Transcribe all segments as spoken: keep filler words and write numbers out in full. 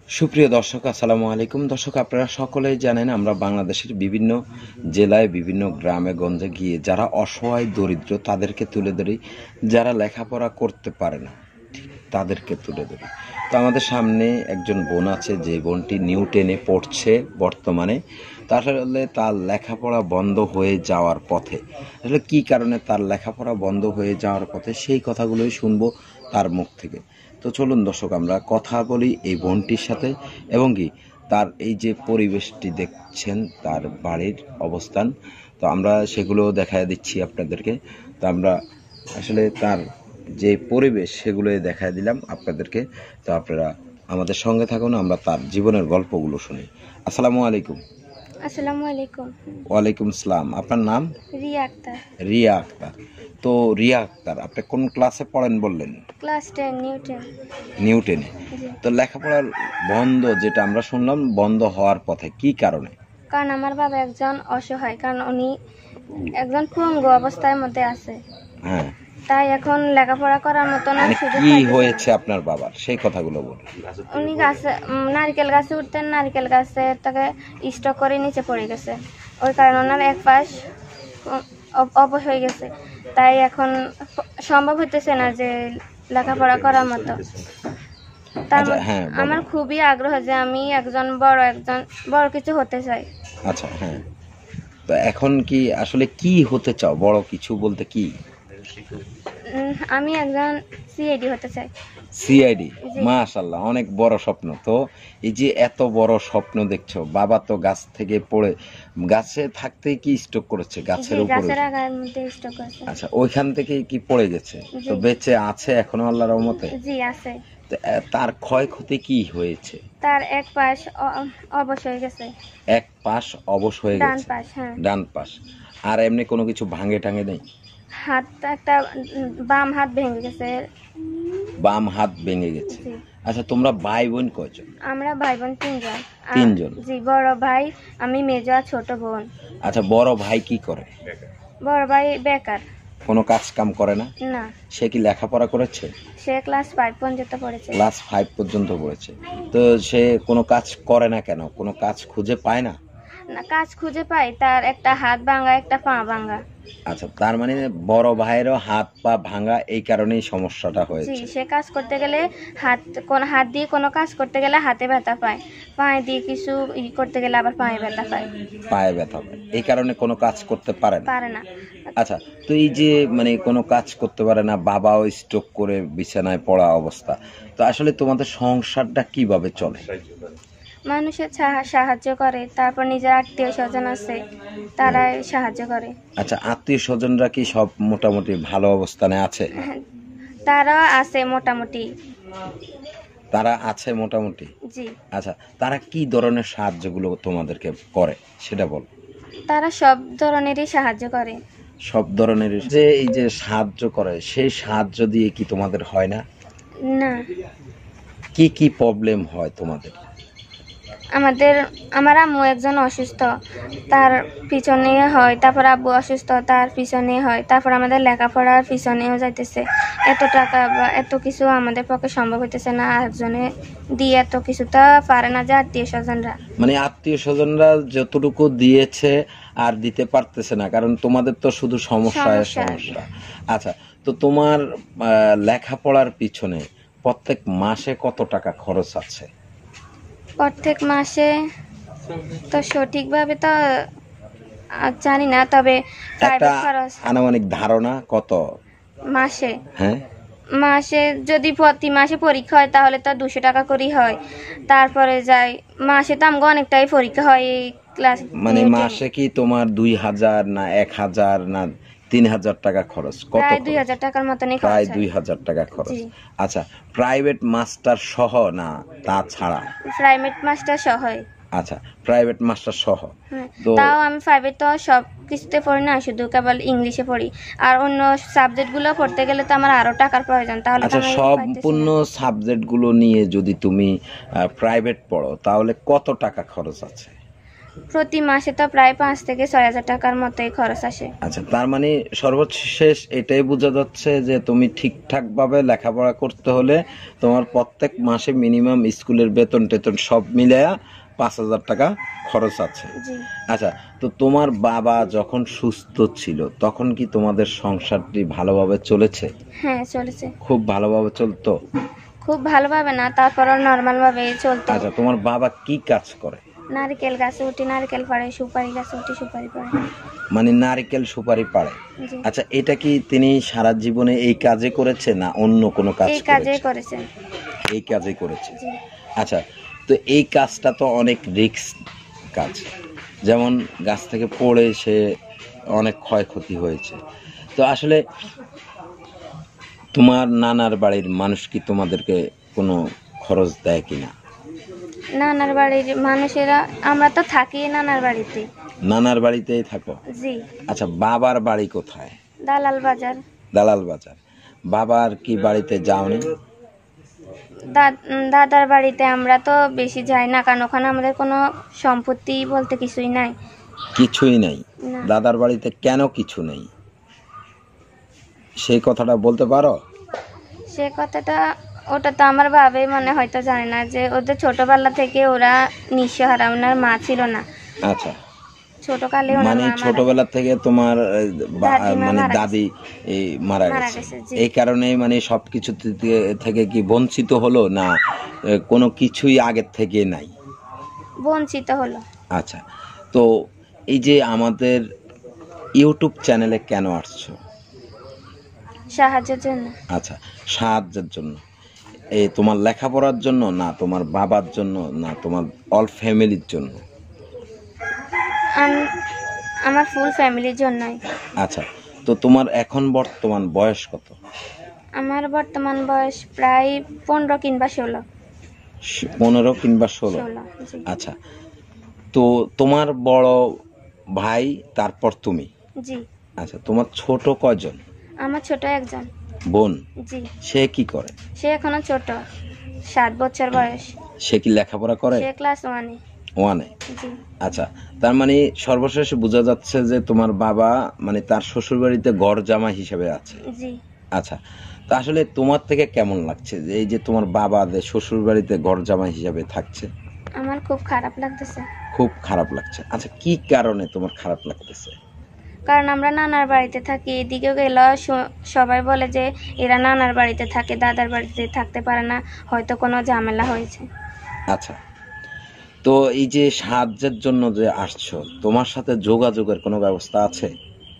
সুপ্রিয় দর্শক, আসসালামু আলাইকুম। দর্শক, আপনারা সকলেই জানেন আমরা বাংলাদেশের বিভিন্ন জেলায় বিভিন্ন গ্রামে গঞ্জে গিয়ে যারা অসহায় দরিদ্র তাদেরকে তুলে ধরি, যারা লেখাপড়া করতে পারে না তাদেরকে তুলে ধরি। তো আমাদের সামনে একজন বোন আছে, যে বোনটি নিউ টেনে পড়ছে বর্তমানে। তাহলে তার লেখাপড়া বন্ধ হয়ে যাওয়ার পথে, আসলে কী কারণে তার লেখাপড়া বন্ধ হয়ে যাওয়ার পথে সেই কথাগুলোই শুনবো তার মুখ থেকে। তো চলুন দর্শক, আমরা কথা বলি এই বোনটির সাথে, এবং কি তার এই যে পরিবেশটি দেখছেন, তার বাড়ির অবস্থান, তো আমরা সেগুলো দেখা দিচ্ছি আপনাদেরকে। তো আমরা আসলে তার যে পরিবেশ সেগুলো দেখা দিলাম আপনাদেরকে। তো আপনারা আমাদের সঙ্গে থাকুন, আমরা তার জীবনের গল্পগুলো শুনি। আসসালামু আলাইকুম। আসসালামু আলাইকুম। ওয়ালাইকুম আসসালাম। আপনার নাম? রিয়া আক্তার। রিয়া আক্তার। তো রিয়া আক্তার, আপনি কোন ক্লাসে পড়েন বললেন? Class ten, new ten. New টেনে। তো লেখাপড়ার বন্ধ, যেটা আমরা শুনলাম বন্ধ হওয়ার পথে, কি কারণে? কারণ আমার বাবা একজন অসহায়, কারণ উনি একজন পঙ্গু অবস্থার মধ্যে আছে। হ্যাঁ, তাই এখন লেখাপড়া করার মতো না। কি হয়েছে আপনার বাবার, সেই কথাগুলো বলুন। উনি গাছে নারকেল গাছে উঠতেন, নারকেল গাছে তাকে স্ট্রোক করে নিচে পড়ে গেছে। ওই কারণে ওনার এক পাশ অবশ হয়ে গেছে। তাই এখন সম্ভব হইতেছে না যে লেখাপড়া করার মতো। তার আমার খুবই আগ্রহ যে আমি একজন বড় একজন বড় কিছু হতে চাই। আচ্ছা, হ্যাঁ। তো এখন কি আসলে কি হতে চাও? বড় কিছু বলতে কি? আমি একজন সিআইডি হতে চাই। সিআইডি, মাশাআল্লাহ, অনেক বড় স্বপ্ন। তো এই যে এত বড় স্বপ্ন দেখছো, বাবা তো গাছ থেকে পড়ে, গাছে থাকতে কি স্ট্রোক করেছে? গাছের উপরে? গাছের আগার মধ্যে স্ট্রোক করেছে। আচ্ছা, ওইখান থেকে কি পড়ে গেছে? তো বেঁচে আছে এখনো আল্লাহর রহমতে? জি আছে। তার ক্ষয়ক্ষতি কি হয়েছে? তার এক পাশ অবশ হয়ে গেছে। এক পাশ অবশ হয়ে গেছে? ডান পাশ। হ্যাঁ, ডান পাশ। আর এমনি কোনো কিছু ভাঙে টাঙে নেই? হাত একটা বাম হাত ভেঙে গেছে। বাম হাত ভেঙে গেছে। আচ্ছা, তোমরা ভাই বোন কয়জন? আমরা ভাই বোন তিনজন। তিনজন? জি, বড় ভাই, আমি মেজো আর ছোট বোন। আচ্ছা, বড় ভাই কি করে? বড় ভাই বেকার, কোনো কাজ কাম করে না? না। সে কি লেখাপড়া করেছে? সে ক্লাস ফাইভ পর্যন্ত পড়েছে। ক্লাস ফাইভ পর্যন্ত পড়েছে। তো সে কোনো কাজ করে না কেন? কোনো কাজ খুঁজে পায় না? না, কাজ খুঁজে পাই, তার একটা হাত ভাঙা, একটা পা ভাঙা। আচ্ছা, তার মানে বড় ভাইয়েরও হাত পা ভাঙা, এই কারণেই সমস্যাটা হয়েছে। জি, সে কাজ করতে গেলে হাত কোন হাত দিয়ে কোনো কাজ করতে গেলে হাতে ব্যথা পায়, পায়ে দিয়ে কিছু ই করতে গেলে আবার পায়ে ব্যথা পায়। পায়ে ব্যথা পায়, এই কারণে কোনো কাজ করতে পারে না। পারে না। আচ্ছা, তো এই যে মানে কোনো কাজ করতে পারে না, বাবাও স্ট্রোক করে বিছানায় পড়া অবস্থা, তো আসলে তোমাদের সংসারটা কিভাবে চলে? মানুষের সাহায্য করে, তারপর নিজের আত্মীয় স্বজন আছে, তারা সাহায্য করে। আচ্ছা, আত্মীয় স্বজনরা কি সব মোটামুটি ভালো অবস্থানে আছে? তারা আছে মোটামুটি। তারা আছে মোটামুটি? জি। আচ্ছা, তারা কি ধরনের সাহায্যগুলো তোমাদেরকে করে সেটা বল। তারা সব ধরনেরই সাহায্য করে। সব ধরনের যে এই যে সাহায্য করে, সেই সাহায্য দিয়ে কি তোমাদের হয় না? না। কি কি প্রবলেম হয় তোমাদের? আমাদের আমার আম্মু একজন অসুস্থ, তার পিছনে হয়, তারপর আব্বু অসুস্থ, তার পিছনে হয়, তারপর আমাদের লেখাপড়ার পিছনেও যাইতেছে। এত টাকা বা এত কিছু আমাদের পক্ষে সম্ভব হইতেছে না, একজনে দিয়ে এত কিছু তো পারে না যে আত্মীয় স্বজনরা। মানে আত্মীয় স্বজনরা যতটুকু দিয়েছে আর দিতে পারতেছে না, কারণ তোমাদের তো শুধু সমস্যা সমস্যা। আচ্ছা, তো তোমার লেখাপড়ার পিছনে প্রত্যেক মাসে কত টাকা খরচ আছে? প্রত্যেক মাসে তো সঠিকভাবে তো জানি না, তবে একটা আনুমানিক ধারণা কত মাসে? হ্যাঁ, মাসে যদি প্রতি মাসে পরীক্ষা হয় তাহলে তো দুশো টাকা করেই হয়। তারপরে যাই মাসে তো আমাকে অনেকটাই পরীক্ষা হয় এই ক্লাস। মানে মাসে কি তোমার দুই হাজার না এক হাজার না তিন হাজার টাকা খরচ? কত? প্রায় দুই হাজার টাকার মতনই খরচ। প্রায় দুই হাজার টাকা খরচ। আচ্ছা, প্রাইভেট মাস্টার সহ না তাছাড়া? প্রাইভেট মাস্টার সহ। আচ্ছা, প্রাইভেট মাস্টার সহ। তো তাও আমি প্রাইভেট তো সব কিছুতে পড়ি না, শুধু কেবল ইংলিশে পড়ি, আর অন্য সাবজেক্টগুলো পড়তে গেলে তো আমার আরো টাকার প্রয়োজন। তাহলে আচ্ছা, সম্পূর্ণ সাবজেক্টগুলো নিয়ে যদি তুমি প্রাইভেট পড়ো তাহলে কত টাকা খরচ আছে? প্রতি মাসে তো প্রায় পাঁচ থেকে ছয় হাজার টাকার মতোই খরচ আসে। আচ্ছা, তার মানে সর্বশেষ এটাই বোঝা যাচ্ছে যে তুমি ঠিকঠাক ভাবে লেখাপড়া করতে হলে তোমার প্রত্যেক মাসে মিনিমাম স্কুলের বেতন টেতন সব মিলায়া পাঁচ হাজার টাকা খরচ আছে। আচ্ছা, তো তোমার বাবা যখন সুস্থ ছিল তখন কি তোমাদের সংসারটি ভালোভাবে চলেছে? হ্যাঁ, চলেছে। খুব ভালোভাবে চলতো? খুব ভালোভাবে না, তারপরও নর্মাল ভাবে চলতো। আচ্ছা, তোমার বাবা কি কাজ করে? নারকেল গাছে উঠি নারকেল পাড়ে, সুপারি গাছে উঠি সুপারি পাড়ে। মানে নারকেল সুপারি পাড়ে। আচ্ছা, এটা কি তিনি সারা জীবনে এই কাজে করেছে না অন্য কোনো কাজ? এই কাজে করেছেন। এই কাজে করেছে। আচ্ছা, তো এই কাজটা তো অনেক রিস্ক কাজ, যেমন গাছ থেকে পড়ে সে অনেক ক্ষয়ক্ষতি হয়েছে। তো আসলে তোমার নানার বাড়ির মানুষ কি তোমাদেরকে কোনো খরচ দেয় কিনা? নানার বাড়ির মানুষেরা, আমরা তো থাকি নানার বাড়িতে। নানার বাড়িতেই থাকো? জি। আচ্ছা, বাবার বাড়ি কোথায়? দালাল বাজার। দালাল বাজার। বাবার কি বাড়িতে যাওনি? দাদার বাড়িতে আমরা তো বেশি যাই না, কারণ ওখানে আমাদের কোনো সম্পত্তি বলতে কিছুই নাই। কিছুই নাই? দাদার বাড়িতে কেন কিছু নেই সেই কথাটা বলতে পারো? সে কথাটা ওটা তো আমার বাবাই মনে হয়তো জানে না, যে ওদের ছোটবেলা থেকে ওরা নিঃসহারা, ওনার মা ছিল না। আচ্ছা, ছোটকালে মানে ছোটবেলা থেকে তোমার মানে দাদি মারা গেছে, এই কারণে মানে সবকিছু থেকে কি বঞ্চিত হলো না কোনো কিছুই আগের থেকে নাই? বঞ্চিত হলো। আচ্ছা, তো এই যে আমাদের ইউটিউব চ্যানেলে কেন আসছো? সাহায্যের জন্য। আচ্ছা, সাহায্যের জন্য। এই তোমার লেখাপড়ার জন্য না তোমার বাবার জন্য না তোমার অল ফ্যামিলির জন্য? আমার ফুল ফ্যামিলির জন্যই। আচ্ছা, তো তোমার এখন বর্তমান বয়স কত? আমার বর্তমান বয়স প্রায় পনেরো কিংবা ষোলো। পনেরো কিংবা ষোলো। আচ্ছা, তো তোমার বড় ভাই, তারপর তুমি? জি। আচ্ছা, তোমার ছোট কয়জন? আমার ছোট একজন বোন। জি। সে কি করে? সে এখনো ছোট, সাত বছর বয়স। সে কি লেখাপড়া করে? সে ক্লাস ওয়ানে। ওয়ানে? আচ্ছা, তার মানে সর্বশেষ বোঝা যাচ্ছে যে তোমার বাবা মানে তার শ্বশুর বাড়িতে ঘর জামাই হিসেবে আছে। জি। আচ্ছা, তো আসলে তোমার থেকে কেমন লাগছে যে এই যে তোমার বাবা যে শ্বশুর বাড়িতে ঘর জামাই হিসেবে থাকছে? আমার খুব খারাপ লাগতেছে। খুব খারাপ লাগছে। আচ্ছা, কি কারণে তোমার খারাপ লাগতেছে? কারণ আমরা নানার বাড়িতে থাকি, এদিকেও গেলে সবাই বলে যে এরা নানার বাড়িতে থাকে, দাদার বাড়িতে থাকতে পারে না, হয়তো কোনো ঝামেলা হয়েছে। আচ্ছা, তো এই যে সাহায্যের জন্য যে আসছো, তোমার সাথে যোগাযোগের কোনো ব্যবস্থা আছে?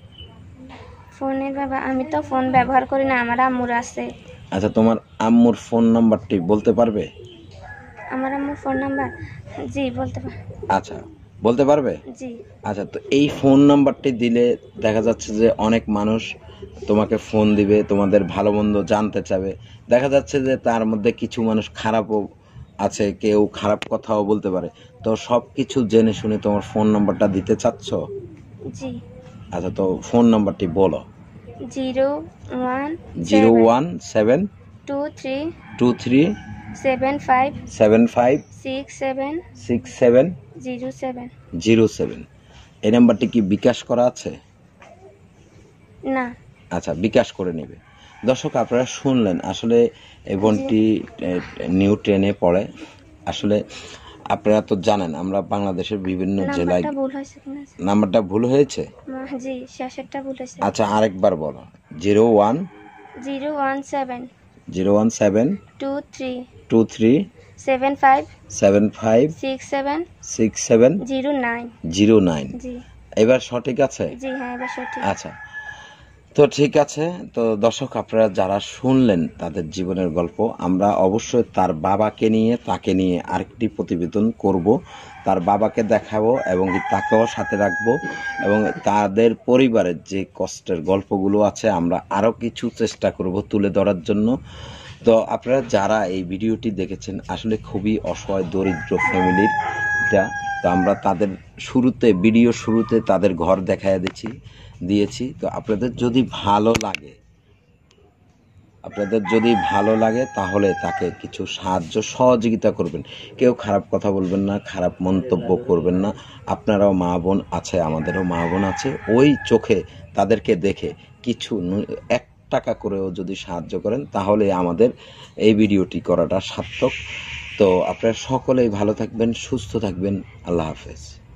ফোনের ব্যবহার, আমি তো ফোন ব্যবহার করি না, আমার আম্মুর আছে। আচ্ছা, তোমার আম্মুর ফোন নাম্বারটি বলতে পারবে? আমার আম্মুর ফোন নাম্বার? জি, বলতে পারবে। আচ্ছা, বলতে পারবে? জি। আচ্ছা, তো এই ফোন নাম্বারটি দিলে দেখা যাচ্ছে যে অনেক মানুষ তোমাকে ফোন দিবে, তোমাদের ভালো মন্দ জানতে চাবে। দেখা যাচ্ছে যে তার মধ্যে কিছু মানুষ খারাপও আছে, কেউ খারাপ কথাও বলতে পারে। তো সব কিছু জেনে শুনে তোমার ফোন নাম্বারটা দিতে চাচ্ছ? জি। আচ্ছা, তো ফোন নাম্বারটি বলো। Zero one zero one seven two three two three seven five seven five six seven six seven zero seven zero seven. এই নাম্বারটি কি বিকাশ করা আছে? না। আচ্ছা, বিকাশ করে নেবে। দর্শক, আপনারা শুনলেন, আসলে এই বোনটি নিউ টেনে পড়ে। আসলে আপনারা তো জানেন আমরা বাংলাদেশের বিভিন্ন জেলায়। নাম্বারটা ভুল হয়েছে? জি, শেষেরটা ভুল হয়েছে। আচ্ছা, আরেকবার বলো। Zero one zero one seven zero one seven two three two three seven five seven five six seven six seven zero nine zero nine. জি। এবার সঠিক আছে? জি হ্যাঁ, এবার সঠিক। আচ্ছা, তো ঠিক আছে। তো দর্শক, আপনারা যারা শুনলেন তাদের জীবনের গল্প, আমরা অবশ্যই তার বাবাকে নিয়ে তাকে নিয়ে আরেকটি প্রতিবেদন করব। তার বাবাকে দেখাবো এবং তাকেও সাথে রাখবো এবং তাদের পরিবারের যে কষ্টের গল্পগুলো আছে আমরা আরও কিছু চেষ্টা করব তুলে ধরার জন্য। তো আপনারা যারা এই ভিডিওটি দেখেছেন আসলে খুবই অসহায় দরিদ্র ফ্যামিলির এটা। তো আমরা তাদের শুরুতে ভিডিও শুরুতে তাদের ঘর দেখায় দিচ্ছি দিয়েছি। তো আপনাদের যদি ভালো লাগে আপনাদের যদি ভালো লাগে তাহলে তাকে কিছু সাহায্য সহযোগিতা করবেন। কেউ খারাপ কথা বলবেন না, খারাপ মন্তব্য করবেন না। আপনারাও মা বোন আছে, আমাদেরও মা বোন আছে, ওই চোখে তাদেরকে দেখে কিছু এক টাকা করেও যদি সাহায্য করেন তাহলে আমাদের এই ভিডিওটি করাটা সার্থক। তো আপনারা সকলেই ভালো থাকবেন, সুস্থ থাকবেন। আল্লাহ হাফেজ।